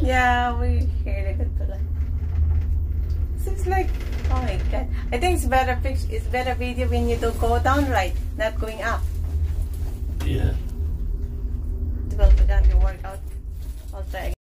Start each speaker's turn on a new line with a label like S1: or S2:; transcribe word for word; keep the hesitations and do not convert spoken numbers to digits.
S1: Yeah, we hear the gondola. Seems like, oh my god. I think it's better picture, it's better video when you do go down, right? Not going up.
S2: Yeah.